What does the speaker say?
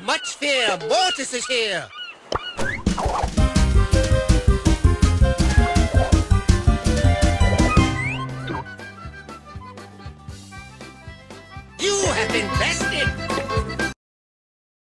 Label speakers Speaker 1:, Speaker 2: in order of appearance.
Speaker 1: Much fear, Mortis is here! You have been bested!